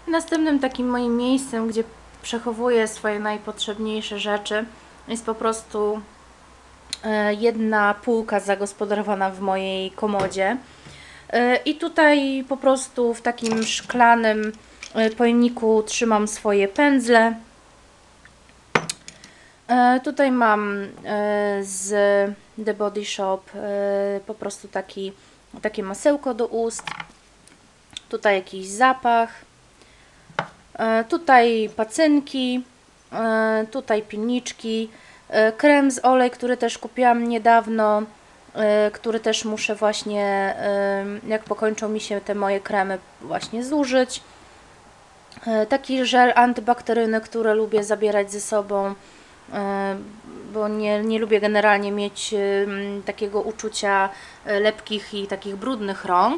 Następnym takim moim miejscem, gdzie przechowuję swoje najpotrzebniejsze rzeczy, jest po prostu jedna półka zagospodarowana w mojej komodzie. I tutaj po prostu w takim szklanym pojemniku trzymam swoje pędzle. Tutaj mam z The Body Shop po prostu takie masełko do ust. Tutaj jakiś zapach. Tutaj pacynki. Tutaj pilniczki. Krem z olej, który też kupiłam niedawno, który też muszę właśnie, jak pokończą mi się te moje kremy, właśnie zużyć. Taki żel antybakteryjny, który lubię zabierać ze sobą, bo nie lubię generalnie mieć takiego uczucia lepkich i takich brudnych rąk.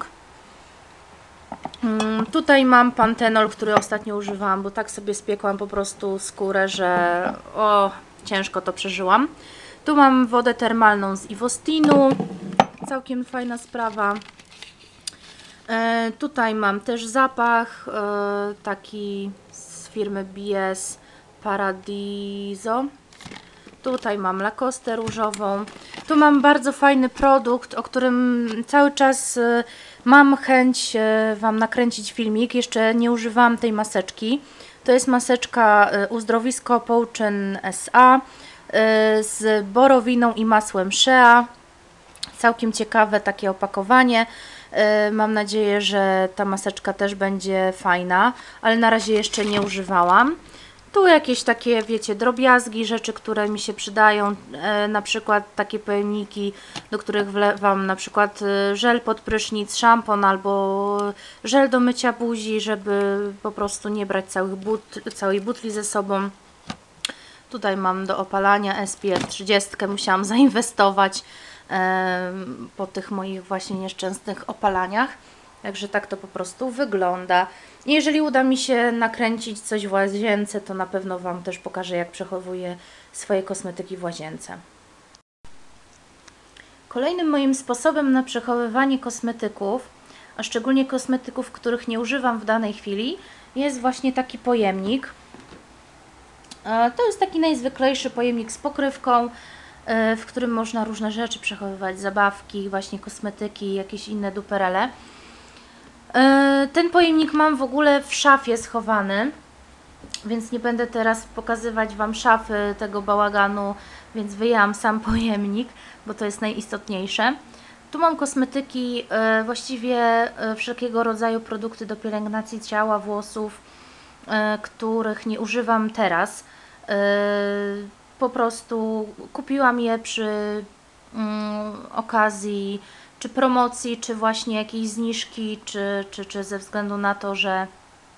Tutaj mam pantenol, który ostatnio używałam, bo tak sobie spiekłam po prostu skórę, że ciężko to przeżyłam. Tu mam wodę termalną z Ivostinu, całkiem fajna sprawa. Tutaj mam też zapach, taki z firmy BS Paradiso. Tutaj mam lakostę różową. Tu mam bardzo fajny produkt, o którym cały czas mam chęć Wam nakręcić filmik. Jeszcze nie używałam tej maseczki. To jest maseczka Uzdrowisko Potion SA z borowiną i masłem shea. Całkiem ciekawe takie opakowanie. Mam nadzieję, że ta maseczka też będzie fajna, ale na razie jeszcze nie używałam. Tu jakieś takie, wiecie, drobiazgi, rzeczy, które mi się przydają, na przykład takie pojemniki, do których wlewam na przykład żel pod prysznic, szampon albo żel do mycia buzi, żeby po prostu nie brać całej butli ze sobą. Tutaj mam do opalania SPF 30, musiałam zainwestować po tych moich właśnie nieszczęsnych opalaniach. Także tak to po prostu wygląda. I jeżeli uda mi się nakręcić coś w łazience, to na pewno Wam też pokażę, jak przechowuję swoje kosmetyki w łazience. Kolejnym moim sposobem na przechowywanie kosmetyków, a szczególnie kosmetyków, których nie używam w danej chwili, jest właśnie taki pojemnik. To jest taki najzwyklejszy pojemnik z pokrywką, w którym można różne rzeczy przechowywać, zabawki, właśnie kosmetyki, jakieś inne duperele. Ten pojemnik mam w ogóle w szafie schowany, więc nie będę teraz pokazywać Wam szafy tego bałaganu, więc wyjęłam sam pojemnik, bo to jest najistotniejsze. Tu mam kosmetyki, właściwie wszelkiego rodzaju produkty do pielęgnacji ciała, włosów, których nie używam teraz. Po prostu kupiłam je przy okazji, czy promocji, czy właśnie jakiejś zniżki, czy ze względu na to, że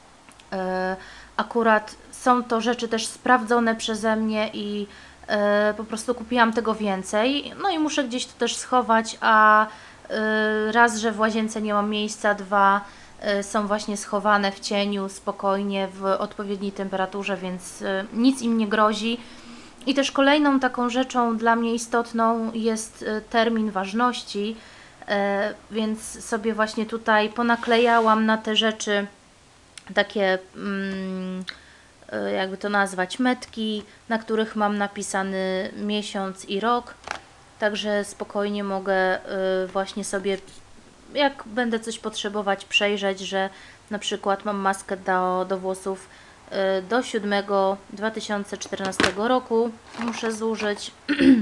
akurat są to rzeczy też sprawdzone przeze mnie i po prostu kupiłam tego więcej. No i muszę gdzieś to też schować, a raz, że w łazience nie mam miejsca, dwa, są właśnie schowane w cieniu, spokojnie, w odpowiedniej temperaturze, więc nic im nie grozi. I też kolejną taką rzeczą dla mnie istotną jest termin ważności, więc sobie właśnie tutaj ponaklejałam na te rzeczy takie, jakby to nazwać, metki, na których mam napisany miesiąc i rok. Także spokojnie mogę właśnie sobie, jak będę coś potrzebować, przejrzeć, że na przykład mam maskę do włosów do 7/2014 roku muszę zużyć,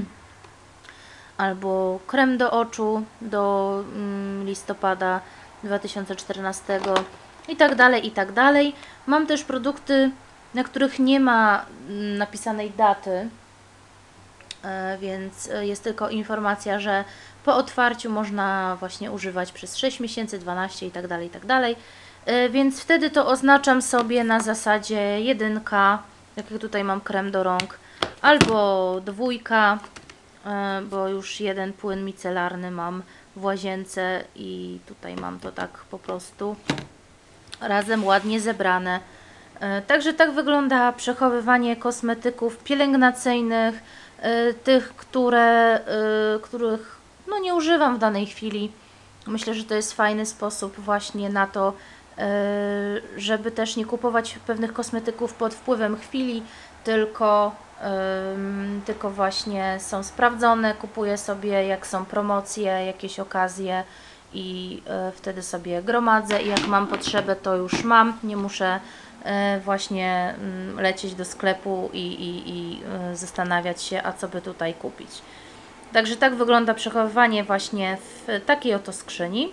albo krem do oczu do listopada 2014 i tak dalej, i tak dalej. Mam też produkty, na których nie ma napisanej daty, więc jest tylko informacja, że po otwarciu można właśnie używać przez 6 miesięcy, 12 i tak dalej, i tak dalej. Więc wtedy to oznaczam sobie na zasadzie 1, jak tutaj mam krem do rąk, albo 2, bo już 1 płyn micelarny mam w łazience i tutaj mam to tak po prostu razem ładnie zebrane. Także tak wygląda przechowywanie kosmetyków pielęgnacyjnych, tych, których no nie używam w danej chwili. Myślę, że to jest fajny sposób właśnie na to, żeby też nie kupować pewnych kosmetyków pod wpływem chwili, tylko właśnie są sprawdzone, kupuję sobie jak są promocje, jakieś okazje i wtedy sobie gromadzę i jak mam potrzebę, to już mam, nie muszę właśnie lecieć do sklepu i zastanawiać się, a co by tutaj kupić. Także tak wygląda przechowywanie właśnie w takiej oto skrzyni.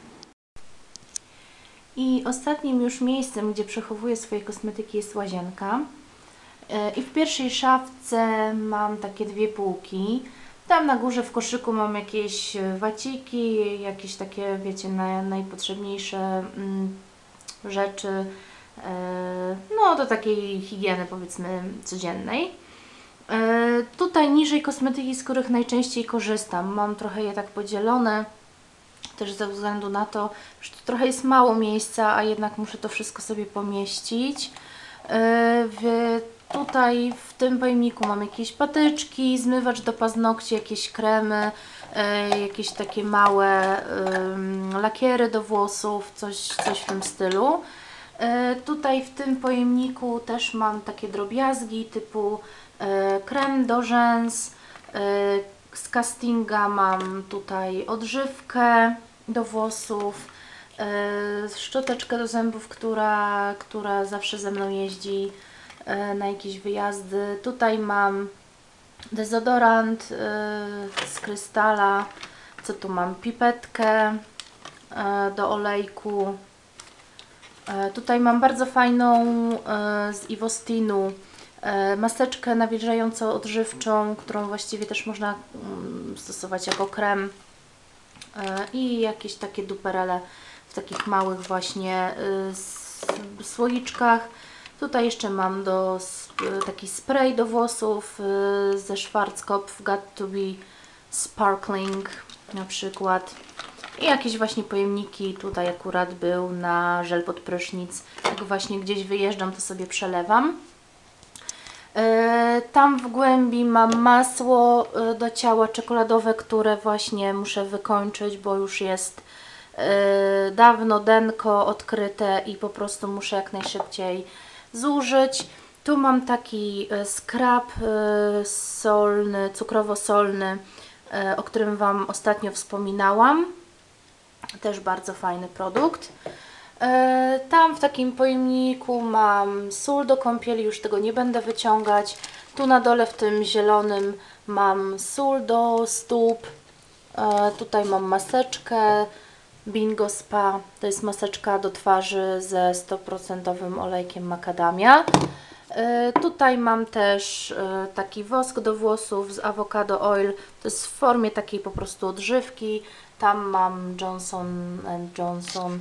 I ostatnim już miejscem, gdzie przechowuję swoje kosmetyki, jest łazienka. I w pierwszej szafce mam takie dwie półki. Tam na górze w koszyku mam jakieś waciki, jakieś takie, wiecie, najpotrzebniejsze rzeczy. No do takiej higieny, powiedzmy, codziennej. Tutaj niżej kosmetyki, z których najczęściej korzystam. Mam trochę je tak podzielone. Też ze względu na to, że tu trochę jest mało miejsca, a jednak muszę to wszystko sobie pomieścić. Tutaj w tym pojemniku mam jakieś patyczki, zmywacz do paznokci, jakieś kremy, jakieś takie małe lakiery do włosów, coś w tym stylu. Tutaj w tym pojemniku też mam takie drobiazgi typu krem do rzęs, z castinga mam tutaj odżywkę do włosów, szczoteczkę do zębów, która zawsze ze mną jeździ na jakieś wyjazdy. Tutaj mam dezodorant z Krystala. Co tu mam? Pipetkę do olejku. Tutaj mam bardzo fajną z Ivostinu maseczkę nawilżającą odżywczą, którą właściwie też można stosować jako krem, i jakieś takie duperele w takich małych właśnie słoiczkach. Tutaj jeszcze mam taki spray do włosów ze Schwarzkopf Got to be Sparkling na przykład. I jakieś właśnie pojemniki, tutaj akurat był na żel pod prysznic. Jak właśnie gdzieś wyjeżdżam, to sobie przelewam. Tam w głębi mam masło do ciała czekoladowe, które właśnie muszę wykończyć, bo już jest dawno denko odkryte i po prostu muszę jak najszybciej zużyć. Tu mam taki skrab solny, cukrowo-solny, o którym Wam ostatnio wspominałam. Też bardzo fajny produkt. Tam w takim pojemniku mam sól do kąpieli, już tego nie będę wyciągać. Tu na dole w tym zielonym mam sól do stóp. Tutaj mam maseczkę Bingo Spa. To jest maseczka do twarzy ze 100% olejkiem makadamia. Tutaj mam też taki wosk do włosów z avocado oil. To jest w formie takiej po prostu odżywki. Tam mam Johnson & Johnson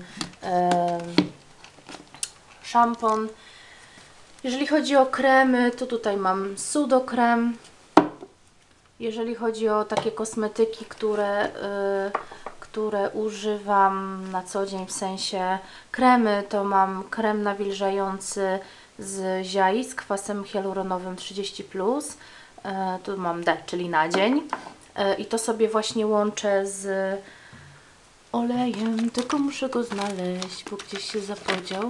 szampon. Jeżeli chodzi o kremy, to tutaj mam Sudokrem. Jeżeli chodzi o takie kosmetyki, które używam na co dzień, w sensie kremy, to mam krem nawilżający z Ziai z kwasem hialuronowym 30+. Tu mam D, czyli na dzień. I to sobie właśnie łączę z olejem, tylko muszę go znaleźć, bo gdzieś się zapodział.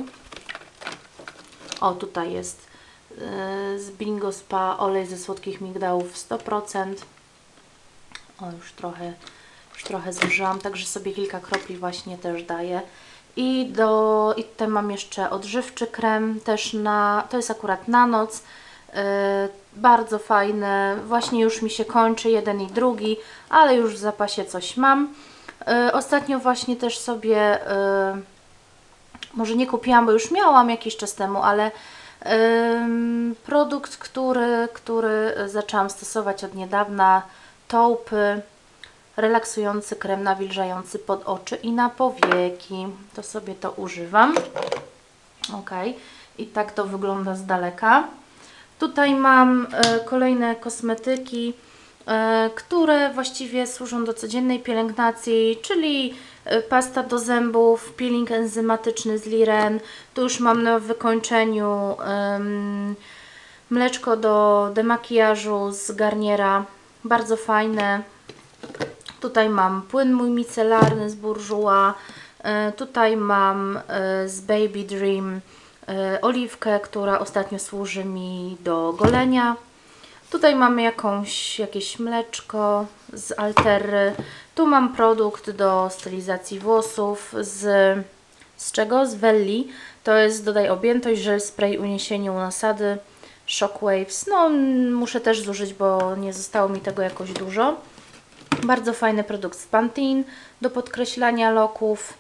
O, tutaj jest z Bingo Spa olej ze słodkich migdałów 100%. O, już trochę zużyłam, także sobie kilka kropli właśnie też daję. I tutaj mam jeszcze odżywczy krem, też to jest akurat na noc. Bardzo fajne, właśnie już mi się kończy jeden i drugi, ale już w zapasie coś mam. Ostatnio właśnie też sobie, może nie kupiłam, bo już miałam jakiś czas temu, ale produkt, który zaczęłam stosować od niedawna, Taupy, relaksujący krem nawilżający pod oczy i na powieki. To sobie to używam. Ok, i tak to wygląda z daleka. Tutaj mam kolejne kosmetyki, które właściwie służą do codziennej pielęgnacji, czyli pasta do zębów, peeling enzymatyczny z Liren. Tu już mam na wykończeniu mleczko do demakijażu z Garniera, bardzo fajne. Tutaj mam płyn mój micelarny z Bourjois, Tutaj mam z Baby Dream oliwkę, która ostatnio służy mi do golenia. Tutaj mamy jakieś mleczko z Altery. Tu mam produkt do stylizacji włosów z czego? Z Welli. To jest dodaj objętość, żel spray uniesieniu nasady Shockwaves. No muszę też zużyć, bo nie zostało mi tego jakoś dużo. Bardzo fajny produkt z Pantene do podkreślania loków.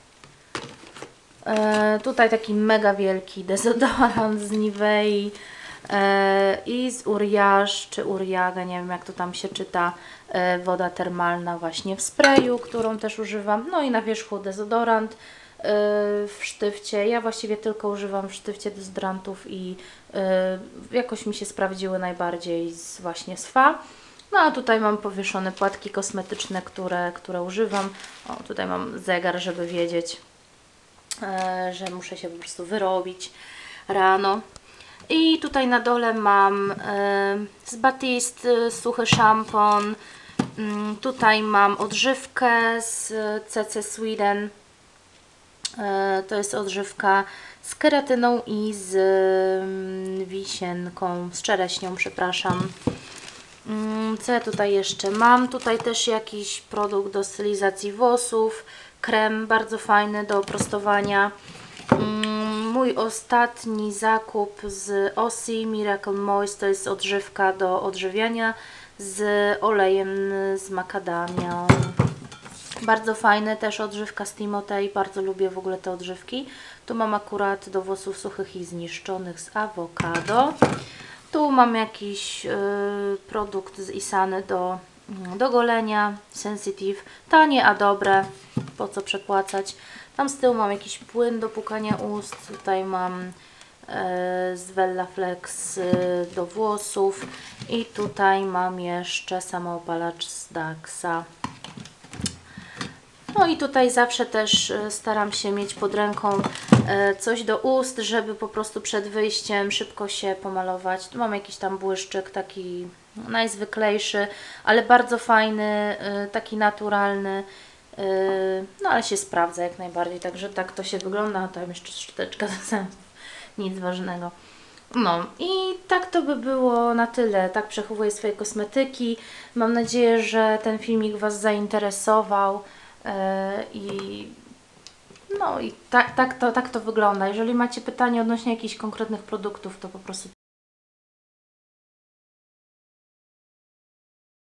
Tutaj taki mega wielki dezodorant z Nivei i z Uriage czy Uriaga, nie wiem jak to tam się czyta, woda termalna właśnie w sprayu, którą też używam. No i na wierzchu dezodorant w sztywcie. Ja właściwie tylko używam w sztywcie dezodorantów i jakoś mi się sprawdziły najbardziej właśnie z FA. No a tutaj mam powieszone płatki kosmetyczne, które używam. O, tutaj mam zegar, żeby wiedzieć, że muszę się po prostu wyrobić rano. I tutaj na dole mam z Batiste suchy szampon. Tutaj mam odżywkę z CC Sweden. To jest odżywka z keratyną i z wisienką, z czereśnią, przepraszam. Co ja tutaj jeszcze mam? Tutaj też jakiś produkt do stylizacji włosów. Krem bardzo fajny do prostowania. Mój ostatni zakup z Ossie Miracle Moist to jest odżywka do odżywiania z olejem z makadamią. Bardzo fajne też odżywka z Timotej, bardzo lubię w ogóle te odżywki. Tu mam akurat do włosów suchych i zniszczonych z awokado. Tu mam jakiś produkt z Isany do golenia, Sensitive, tanie, a dobre, po co przepłacać. Tam z tyłu mam jakiś płyn do płukania ust, tutaj mam z Wella Flex do włosów i tutaj mam jeszcze samoopalacz z Daxa. No i tutaj zawsze też staram się mieć pod ręką coś do ust, żeby po prostu przed wyjściem szybko się pomalować. Tu mam jakiś tam błyszczyk, taki najzwyklejszy, ale bardzo fajny, taki naturalny. No ale się sprawdza jak najbardziej, także tak to się wygląda. A tam jeszcze szczoteczka do zębów, nic ważnego. No i tak to by było na tyle. Tak przechowuję swoje kosmetyki. Mam nadzieję, że ten filmik Was zainteresował. No i tak to wygląda. Jeżeli macie pytania odnośnie jakichś konkretnych produktów, to po prostu